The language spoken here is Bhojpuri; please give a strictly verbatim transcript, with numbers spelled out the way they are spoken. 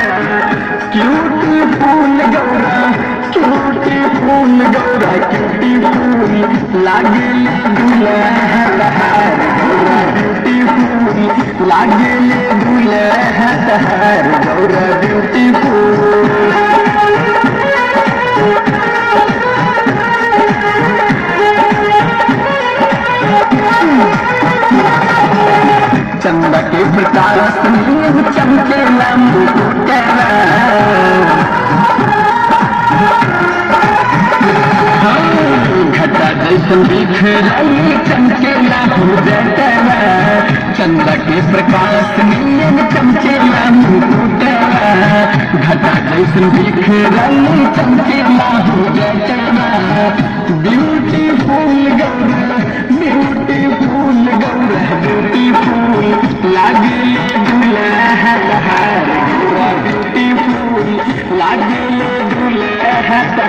क्यूटीफुल गौरा क्यूटीफुल गौरा क्यूटीफुल लागेले दुल्हा तहार गौरा ब्यूटीफुल लागेले दुल्हा तहार गौरा ब्यूटीफुल। चंदा के प्रकाश में चमकेला मुकुटवा घटा जैसन बिखराई चमकेला हृदयवा चंदा के प्रकाश में चमकेला मुकुटवा घटा जैसन बिखराई चमकेला हृदयवा beautiful Gaura beautiful Gaura beautiful लागेले दुल्हा तहार गौरा ब्यूटीफुल लागेले दुल्हा